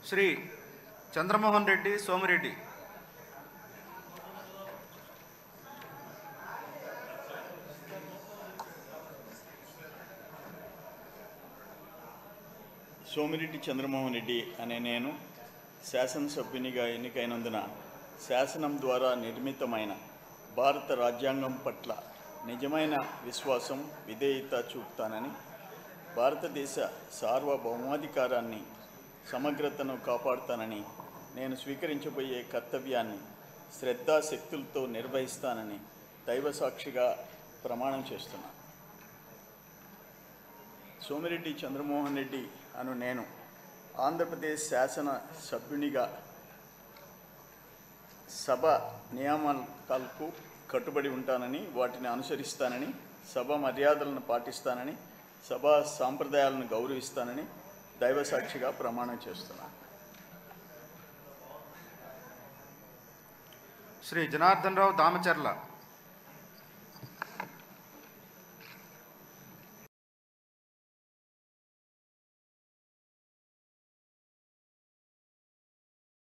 శ్రీ చంద్రమోహన్ రెడ్డి సోమిరెడ్డి. సోమిరెడ్డి చంద్రమోహన్ రెడ్డి అనే నేను శాసనసభ్యునిగా ఎన్నికైనందున శాసనం ద్వారా నిర్మితమైన భారత రాజ్యాంగం పట్ల నిజమైన విశ్వాసం, విధేయత చూపుతానని, భారతదేశ సార్వభౌమాధికారాన్ని, సమగ్రతను కాపాడుతానని, నేను స్వీకరించబోయే కర్తవ్యాన్ని శ్రద్ధాశక్తులతో నిర్వహిస్తానని దైవసాక్షిగా ప్రమాణం చేస్తున్నాను. సోమిరెడ్డి చంద్రమోహన్ రెడ్డి అను నేను ఆంధ్రప్రదేశ్ శాసన సభ్యునిగా సభ నియామకాలకు కట్టుబడి ఉంటానని, వాటిని అనుసరిస్తానని, సభ మర్యాదలను పాటిస్తానని, సభా సాంప్రదాయాలను గౌరవిస్తానని దైవసాక్షిగా ప్రమాణం చేస్తున్నాను. శ్రీ జనార్దన్ రావు దామచర్ల.